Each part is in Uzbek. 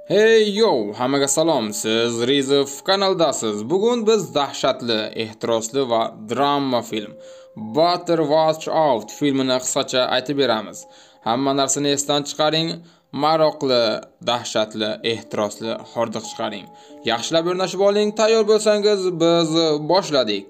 Hey yo, hammaga salom. Siz Rizov kanaldasiz. Bugun biz dahshatli, ehtirosli va drama film Better Watch Out filmini qisqacha aytib beramiz. Hamma narsani esdan chiqaring, maroqli, dahshatli, ehtirosli hordiq chiqaring. Yaxshilab o'rnashib oling, tayyor bo'lsangiz biz boshladik.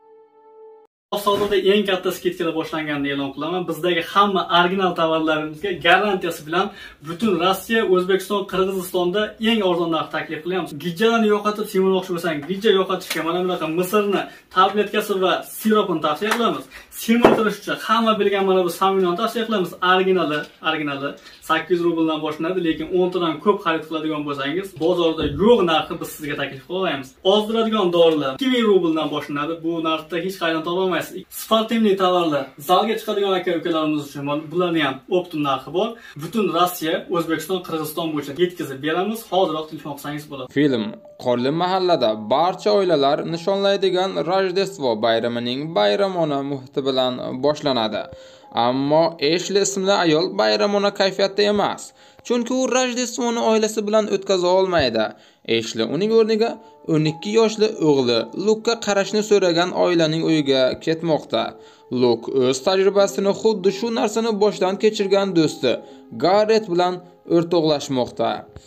Savdoda eng katta skidkalar boshlanganini e'lon qilaman. Bizdagi hamma original tovarlarimizga garantiyasi bilan butun Rossiya, O'zbekiston, Qirg'izistonda eng arzon narx taklif qilyapmiz. Gijjalarni yo'qotib semirmoqchi bo'lsang, gijja yo'qotishga mana bunaqa misirni, tabletkasi va siropini tavsiya qilamiz. Semirtirish uchun hamma bilgan mana bu saminoni tavsiya qilamiz. Originali 800 rubldan boshlanadi, lekin 10 tadan ko'p xarid qiladigan bo'lsangiz, bozorda yo'q narxi biz sizga taklif qila olamiz. Ozdiradigan dorilar 2000 rubldan boshlanadi. Bu narxda hech qayerdan topa olmaysiz. Sportivniy tovarlar, zalga chiqadigan aka-ukalarimiz uchun bularni ham optim narxi bor. Butun Rossiya, O'zbekiston, Qirg'iziston bo'yicha yetkazib beramiz. Hoziroq telefon qilsangiz bo'ladi. Film Qorli mahallada barcha oilalar nishonlaydigan Rojdestvo bayramining bayramona muhiti bilan boshlanadi. Ammo Eshli ismli ayol bayramona kayfiyatda emas, chunki u Rojdestvoni oilasi bilan o'tkaza olmaydi. Eshli uning o'rniga 12 yoshli o'g'li Lukka qarashni so'ragan oilaning uyiga ketmoqda. Luk o'z tajribasini xuddi shu narsani boshdan kechirgan do'sti Garet bilan o'rtoqlashmoqda.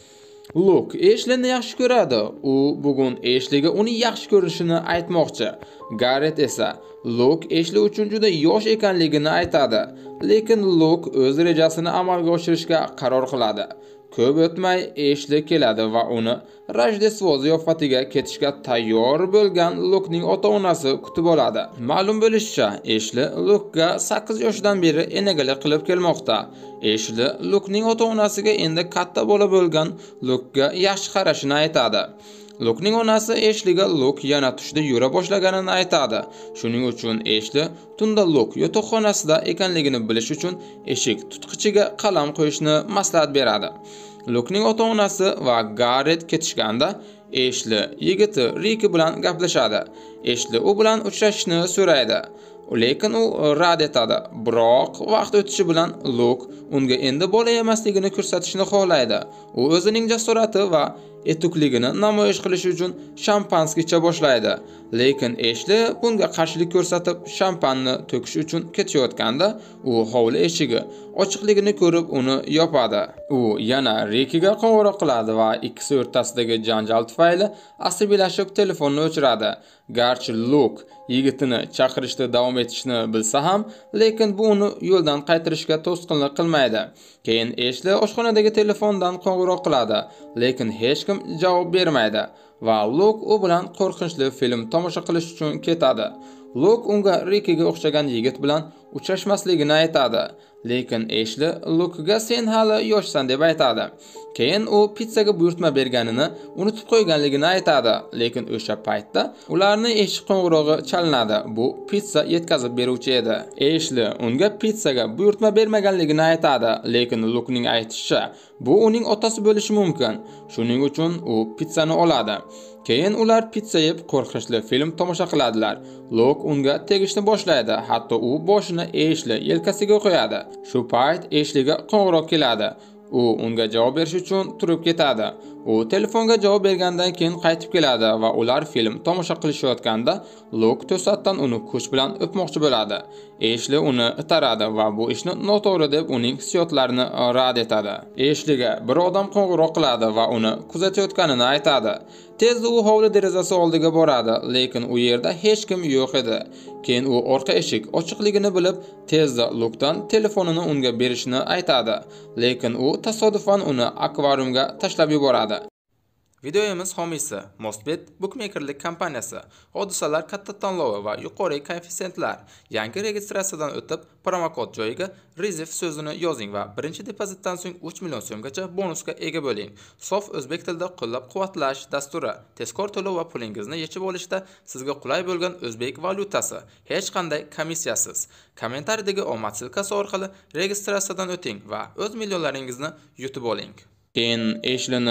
Luk Eshlini yaxshi ko'radi. U bugun Eshliga uni yaxshi ko'rishini aytmoqchi. Garet esa Luk Eshli uchun juda yosh ekanligini aytadi. Lekin Luk o'z rejasini amalga oshirishga qaror qiladi. Ko'p o'tmay Eshli keladi va uni Rojdestvo ziyofatiga ketishga tayyor bo'lgan Lukning ota-onasi kutib oladi. Ma'lum bo'lishicha, Eshli Lukga 8 yoshdan beri enagalik qilib kelmoqda. Eshli Lukning ota-onasiga endi katta bola bo'lgan Lukga yaxshi qarashini aytadi. Lukning onasi Eshliga Luk yana tushda yura boshlaganini aytadi. Shuning uchun Eshli tunda Luk yotoqxonasida ekanligini bilish uchun eshik tutqichiga qalam qo'yishni maslahat beradi. Lukning ota-onasi va Garet ketishganda Eshli yigiti Riki bilan gaplashadi. Eshli u bilan uchrashishni so'raydi. Lekin u rad etadi. Biroq vaqt o'tishi bilan Luk unga endi bola emasligini ko'rsatishni xohlaydi. U o'zining jasorati va etukligini namoyish qilish uchun shampanskiy icha boshlaydi. Lekin Eshli bunga qarshilik ko'rsatib, shampanni to'kish uchun ketayotganda, u hovli eshigi ochiqligini ko'rib uni yopadi. U yana Rikiga qo'ng'iroq qiladi va ikkisi o'rtasidagi janjal tufayli asabiylashib telefonni o'chiradi. Garchi Luk yigitini chaqirishda davom etishni bilsa ham, lekin bu uni yo'ldan qaytarishga to'sqinlik qilmaydi. Keyin Eshli oshxonadagi telefondan qo'ng'iroq qiladi, lekin hech kim javob bermaydi va Luk u bilan qo'rqinchli film tomosha qilish uchun ketadi. Luk unga Rikiga o'xshagan yigit bilan uchrashmasligini aytadi, lekin Eshli Lukga sen hali yoshsan deb aytadi. Keyin u pizzaga buyurtma berganini unutib qo'yganligini aytadi, lekin o'sha paytda ularning eshik qo'ng'irog'i chalinadi. Bu pizza yetkazib beruvchi edi. Eshli unga pizzaga buyurtma bermaganligini aytadi, lekin Lukning aytishicha, bu uning otasi bo'lishi mumkin. Shuning uchun u pizzani oladi. Keyin ular pizza yeb qo'rqinchli film tomosha qiladilar. Luk unga tegishni boshlaydi, hatto u boshini Eshli yelkasiga qo'yadi. Shu payt Eshliga qo'ng'iroq keladi. U unga javob berish uchun turib ketadi. U telefonga javob bergandan keyin qaytib keladi va ular film tomosha qilishayotganda Luk to'satdan uni kuch bilan o'pmoqchi bo'ladi. Eshli uni itaradi va bu ishni noto'g'ri deb uning hissiyotlarini rad etadi. Eshliga bir odam qo'ng'iroq qiladi va uni kuzatayotganini aytadi. Tezda u hovli derazasi oldiga boradi, lekin u yerda hech kim yo'q edi. Keyin u orqa eshik ochiqligini bilib, tezda Lukdan telefonini unga berishni aytadi, lekin u tasodifan uni akvariumga tashlab yuboradi. Videomiz homiysi Mostbet bukmekerlik kompaniyasi. Hodisalar katta tanlovi va yuqori koeffitsiyentlar. Yangi registratsiyadan o'tib, promokod joyiga Rizov so'zini yozing va birinchi depozitdan so'ng 3 million so'mgacha bonusga ega bo'ling. Sof o'zbek tilida qo'llab-quvvatlash dasturi. Tezkor to'lov va pulingizni yechib olishda sizga qulay bo'lgan o'zbek valyutasi. Hech qanday komissiyasiz. Kommentariyadagi omad silkasi orqali registratsiyadan o'ting va o'z millionlaringizni yutib oling. Keyin Eshlini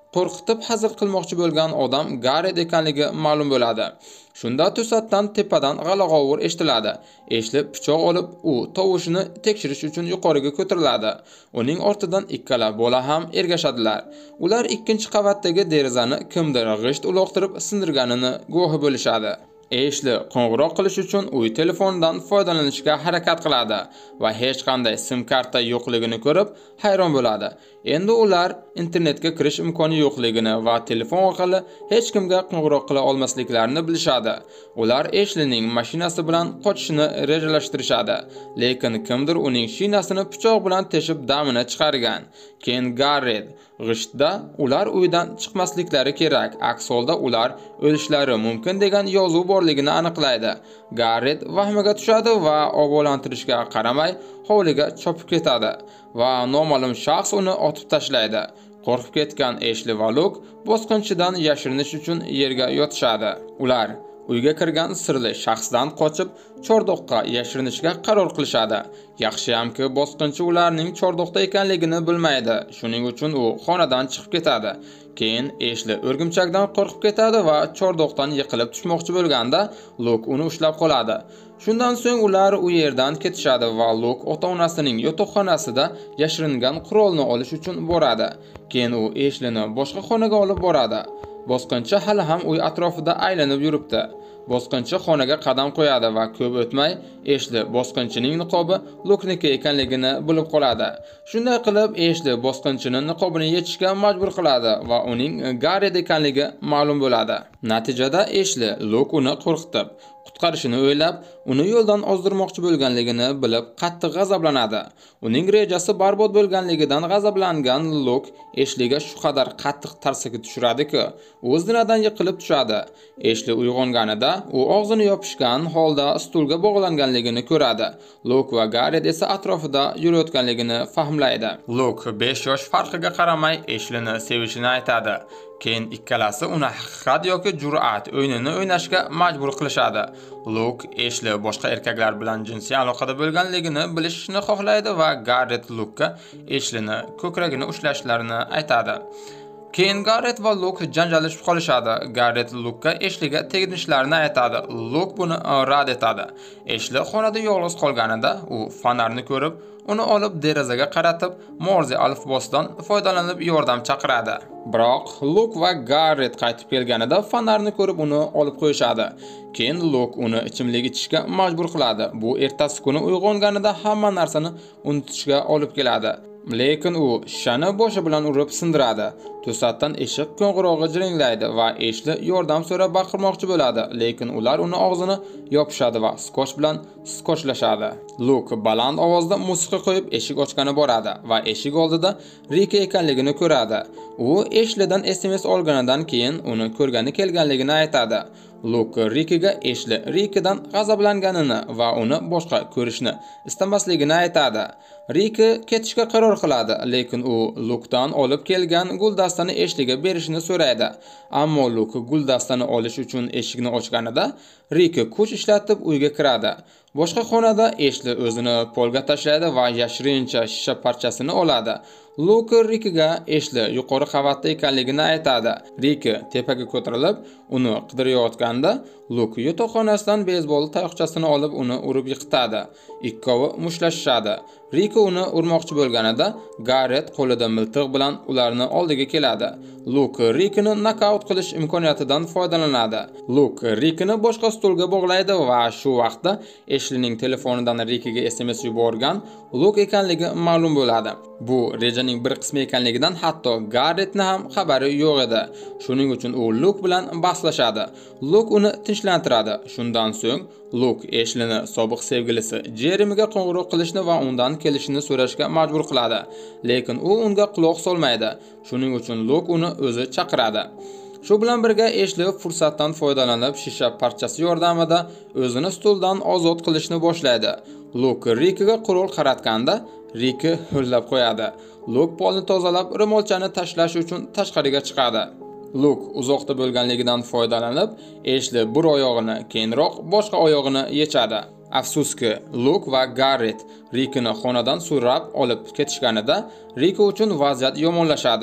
qo'rqitib hazil qilmoqchi bo'lgan odam Garret ekanligi ma'lum bo'ladi. Shunda to'satdan tepadan g'ala-g'ovur eshitiladi. Eshli pichoq olib, u tovushini tekshirish uchun yuqoriga ko'tariladi. Uning ortidan ikkala bola ham ergashadilar. Ular ikkinchi qavatdagi derazani kimdir g'isht uloqtirib sindirganini guvohi bo'lishadi. Eshli qo'ng'iroq qilish uchun uy telefonidan foydalanishga harakat qiladi va hech qanday sim karta yo'qligini ko'rib hayron bo'ladi. Endi ular internetga kirish imkoni yo'qligini va telefon orqali hech kimga qo'ng'iroq qila olmasliklarini bilishadi. Ular Eshlining mashinasi bilan qochishni rejalashtirishadi, lekin kimdir uning shinasini pichoq bilan teshib damini chiqargan. Keyin Garret g'ishtda ular uydan chiqmasliklari kerak, aks holda ular o'lishlari mumkin degan yozuv borligini aniqlaydi. Garret vahmaga tushadi va ogohlantirishga qaramay hovliga chopib ketadi va noma'lum shaxs uni otib tashlaydi. Qo'rqib ketgan Eshli va Luk bosqinchidan yashirinish uchun yerga yotishadi. Ular uyga kirgan sirli shaxsdan qochib chordoqqa yashirinishga qaror qilishadi. Yaxshiyamki bosqinchi ularning chordoqda ekanligini bilmaydi. Shuning uchun u xonadan chiqib ketadi. Keyin Eshli o'rgimchakdan qo'rqib ketadi va chordoqdan yiqilib tushmoqchi bo'lganda Luk uni ushlab qoladi. Shundan so'ng ular u yerdan ketishadi va Luk ota-onasining yotoqxonasida yashiringan qurolni olish uchun boradi. Keyin u Eshlini boshqa xonaga olib boradi. Bosqinchi hali ham uy atrofida aylanib yuribdi. Bosqinchi xonaga qadam qo'yadi va ko'p o'tmay Eshli bosqinchining niqobi Lukniki ekanligini bilib qoladi. Shunday qilib Eshli bosqinchining niqobini yechishga majbur qiladi va uning Garret ekanligi ma'lum bo'ladi. Natijada Eshli Luk uni qo'rqitib, qutqarishini o'ylab, uni yo'ldan ozdirmoqchi bo'lganligini bilib qattiq g'azablanadi. Uning rejasi barbod bo'lganligidan g'azablangan Luk Eshliga shu qadar qattiq tarsaki tushiradi-ki, u zinadan yiqilib tushadi. Eshli uyg'onganida u og'zini yopishgan holda stulga bog'langanligini ko'radi. Luk va Garret esa atrofida yurayotganligini fahmlaydi. Luk 5 yosh farqiga qaramay Eshlini sevishini aytadi. Keyin ikkalasi uni haqiqat yoki jur'at o'yinini o'ynashga majbur qilishadi. Luk Eshli boshqa erkaklar bilan jinsiy aloqada bo'lganligini bilishni xohlaydi va Garret Lukka Eshlini ko'kragini ushlashlarini aytadi. Keyin Garret va Luk janjallashib qolishadi. Garret Lukka Eshliga teginishlarini aytadi. Luk buni rad etadi. Eshli xonada yolg'iz qolganida u fonarni ko'rib, uni olib derazaga qaratib, Morze alifbosidan foydalanib yordam chaqiradi. Biroq Luk va Garret qaytib kelganida fonarni ko'rib uni olib qo'yishadi. Keyin Luk uni ichimlik ichishga majbur qiladi. Bu ertasi kuni uyg'onganida hamma narsani unutishga olib keladi. Lekin u shishani boshi bilan urib sindiradi. To'satdan eshik qo'ng'irog'i jiringlaydi va Eshli yordam so'rab baqirmoqchi bo'ladi, lekin ular uni og'zini yopishadi va skoch bilan skochlashadi. Luk baland ovozda musiqa qo'yib eshik ochgani boradi va eshik oldida Rika ekanligini ko'radi. U Eshlidan SMS olganidan keyin uni ko'rgani kelganligini aytadi. Luk Rikaga Eshli Rikadan g'azablanganini va uni boshqa ko'rishni istamasligini aytadi. Rika ketishga qaror qiladi, lekin u Lukdan olib kelgan guldastani Eshliga berishini so'raydi. Ammo Luk guldastani olish uchun eshikni ochganida Rika kuch ishlatib uyga kiradi. Boshqa xonada Eshli o'zini polga tashlaydi va yashirincha shisha parchasini oladi. Luk Rikaga Eshli yuqori qavatda ekanligini aytadi. Rika tepaga ko'tarilib, uni qidirayotganda Luk yotoqxonasidan beyzbol tayoqchasini olib uni urib yiqitadi. Ikkovi mushtlashishadi. Rika uni urmoqchi bo'lganida Garret qo'lida miltiq bilan ularni oldiga keladi. Luk Rikani nokaut qilish imkoniyatidan foydalanadi. Luk Rikani boshqa stulga bog'laydi va shu vaqtda Eshlining telefonidan Rikaga SMS yuborgan Luk ekanligi ma'lum bo'ladi. Bu rejaning bir qismi ekanligidan hatto Garretning ham xabari yo'q edi. Shuning uchun u Luk bilan bahslashadi. Luk uni tinchlantiradi. Shundan so'ng Luk Eshlini sobiq sevgilisi Jeremiga qo'ng'iroq qilishni va undan kelishini so'rashga majbur qiladi. Lekin u unga quloq solmaydi. Shuning uchun Luk uni o'zi chaqiradi. Shu bilan birga Eshli fursatdan foydalanib shisha parchasi yordamida o'zini stuldan ozod qilishni boshlaydi. Luk Rikaga qurol qaratganda Rika ho'llab qo'yadi. Luk polni tozalab, ro'molchani tashlash uchun tashqariga chiqadi. Luk uzoqda bo'lganligidan foydalanib, Eshli bir oyog'ini, keyinroq boshqa oyog'ini yechadi. Afsuski, Luk va Garret Rikani xonadan so'rab olib ketishganida Rika uchun vaziyat yomonlashadi.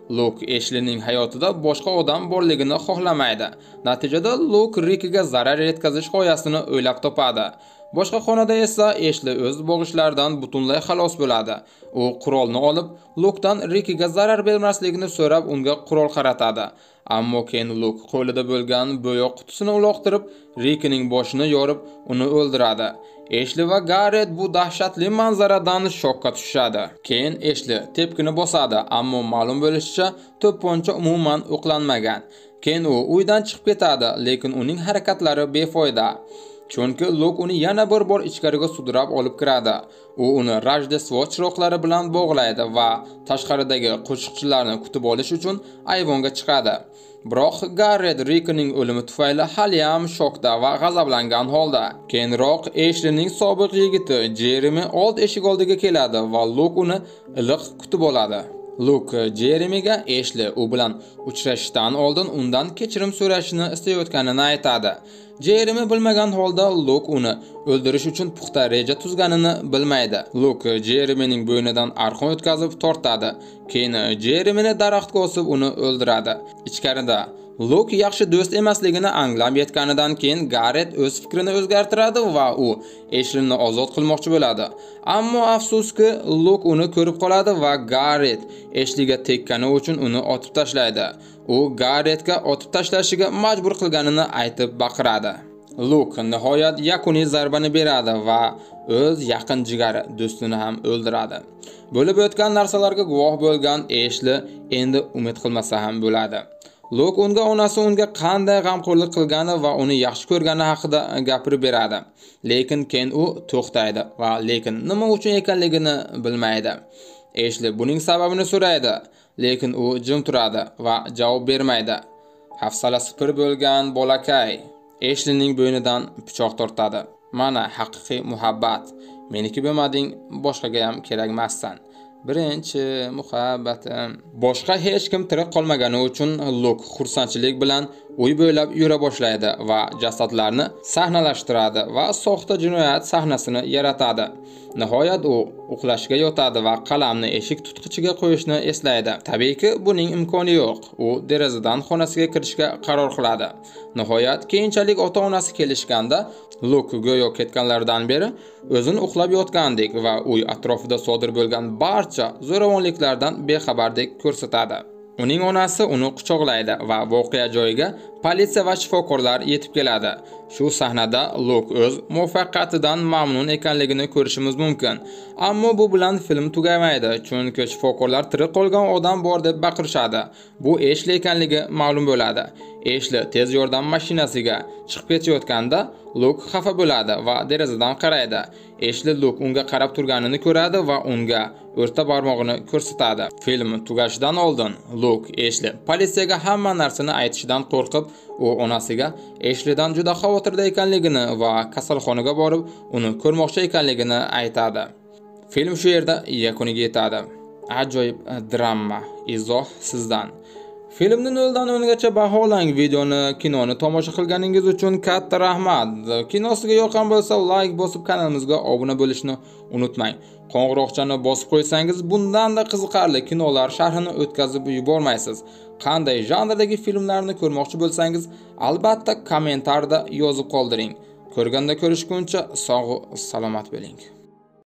Luke Ashley'ning hayotida boshqa odam borligini xohlamaydi. Natijada Luke Rickiga zarar yetkazish g'oyasini o'ylab topadi. Boshqa xonada esa Ashley o'z bo'g'ishlaridan butunlay xalos bo'ladi. U qurolni olib, Luke'dan Rickiga zarar bermasligini so'rab, unga qurol qaratadi. Ammo keyin Luke qo'lida bo'lgan bo'yoq qutisini uloqtirib, Rickining boshini yorib, uni o'ldiradi. Ashley va Garret bu dahshatli manzaradan shokka tushadi. Keyin Ashley tepkini bosadi, ammo ma'lum bo'lishicha, to'pponcha umuman o'qlanmagan. Keyin u uydan chiqib ketadi, lekin uning harakatlari befoyda. Chunki Luke uni yana bir bor ichkariga sudrab olib kiradi. U uni Rojdestvo chiroqlari bilan bog'laydi va tashqaridagi qo'shiqchilarni kutib olish uchun ayvonga chiqadi. Biroq Garret Rickining o'limi tufayli hali ham shokda va g'azablangan holda. Keyinroq Ashley'ning sobiq yigiti Jeremy old eshik oldiga keladi va Luke uni iliq kutib oladi. Luke Jeremyga Ashley u bilan uchrashishdan oldin undan kechirim so'rashini istayotganini aytadi. Jeremy bilmagan holda Luke uni o'ldirish uchun puxta reja tuzganini bilmaydi. Luke Jeremyning bo'ynidan arqon o'tkazib tortadi. Keyin Jeremyni daraxtga osib uni o'ldiradi. Ichkarida Luke yaxshi do'st emasligini anglab yetganidan keyin Garret o'z fikrini o'zgartiradi va u Ashley'ni ozod qilmoqchi bo'ladi. Ammo afsuski Luke uni ko'rib qoladi va Garret Ashley'ga tekkani uchun uni otib tashlaydi. U Garretga otib tashlashiga majbur qilganini aytib baqiradi. Luke nihoyat yakuniy zarbani beradi va o'z yaqin jigari do'stini ham o'ldiradi. Bo'lib o'tgan narsalarga guvoh bo'lgan Ashley endi umid qilmasa ham bo'ladi. Luke unga onasi unga qanday g'amxo'rlik qilgani va uni yaxshi ko'rgani haqida gapirib beradi. Lekin keyin u to'xtaydi va lekin nima uchun ekanligini bilmaydi. Ashley buning sababini so'raydi, lekin u jim turadi va javob bermaydi. Hafsalasi pir bo'lgan bolakay Ashley'ning bo'ynidan pichoq tortadi. Mana haqiqiy muhabbat. Meniki bo'lmading, boshqaga ham kerakmassan. Birinchi muhabbatim. Boshqa hech kim tirik qolmagani uchun Luke xursandchilik bilan uy bo'ylab yura boshlaydi va jasadlarni sahnalashtiradi va soxta jinoyat sahnasini yaratadi. Nihoyat u uxlashga yotadi va qalamni eshik tutqichiga qo'yishni eslaydi. Tabiiyki, buning imkoni yo'q. U derazadan xonasiga kirishga qaror qiladi. Nihoyat keyinchalik ota-onasi kelishganda Luke go'yo ketganlardan beri o'zini uxlab yotgandek va uy atrofida sodir bo'lgan barcha zo'ravonliklardan bexabardek ko'rsatadi. Uning onasi uni quchoqlaydi va voqea joyiga politsiya va shifokorlar yetib keladi. Shu sahnada Luke o'z muvaffaqiyatidan mamnun ekanligini ko'rishimiz mumkin. Ammo bu bilan film tugamaydi, chunki shifokorlar tirik qolgan odam bor deb baqirishadi. Bu Ashley ekanligi ma'lum bo'ladi. Ashley tez yordam mashinasiga chiqib ketayotganda Luke xafa bo'ladi va derazadan qaraydi. Ashley Luke unga qarab turganini ko'radi va unga o'rta barmog'ini ko'rsatadi. Film tugashidan oldin Luke Ashley politsiyaga hamma narsani aytishidan qo'rqib, u onasiga Ashleydan juda xavotirda ekanligini va kasalxonaga borib, uni ko'rmoqchi ekanligini aytadi. Film shu yerda yakuniga yetadi. Ajoyib drama. Izoh sizdan. Filmni 0 dan 10 gacha baholang. Videoni, kinoni tomosha qilganingiz uchun katta rahmat. Kinosiga yoqqan bo'lsa, like bosib kanalimizga obuna bo'lishni unutmang. Qo'ng'iroqchani bosib qo'ysangiz, bundan-da qiziqarli kinolar sharhini o'tkazib yubormaysiz. Qanday janrdagi filmlarni ko'rmoqchi bo'lsangiz, albatta kommentarda yozib qoldiring. Ko'rganda ko'rishguncha sog' salomat bo'ling.